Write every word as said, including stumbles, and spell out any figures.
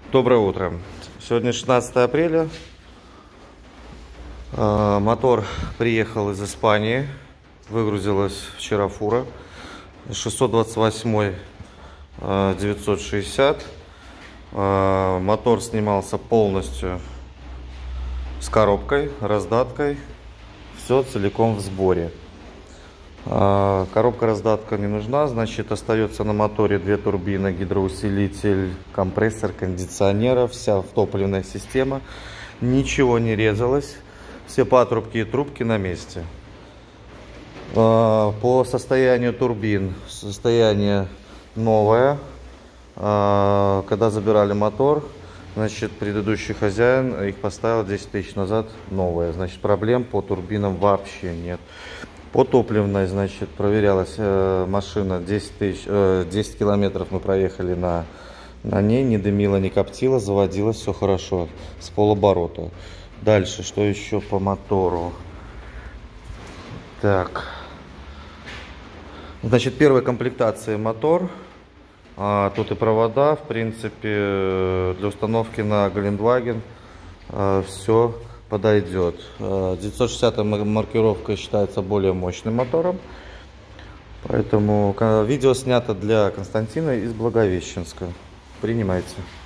Доброе утро. Сегодня шестнадцатое апреля. Мотор приехал из Испании. Выгрузилась вчера фура. шестьсот двадцать восемь девятьсот шестьдесят. Мотор снимался полностью с коробкой, раздаткой. Все целиком в сборе. Коробка-раздатка не нужна, значит остается на моторе две турбины, гидроусилитель, компрессор, кондиционер, вся топливная система. Ничего не резалось, все патрубки и трубки на месте. По состоянию турбин, состояние новое. Когда забирали мотор, значит предыдущий хозяин их поставил десять тысяч назад новое, значит проблем по турбинам вообще нет. По топливной, значит, проверялась э, машина десять тысяч, э, десять километров мы проехали на, на ней, не дымила, не коптила, заводилась, все хорошо, с полоборота. Дальше, что еще по мотору? Так, значит, первой комплектации мотор, а, тут и провода, в принципе, для установки на Гелендваген а, все подойдет. девятьсот шестидесятая маркировка считается более мощным мотором, поэтому видео снято для Константина из Благовещенска. Принимайте.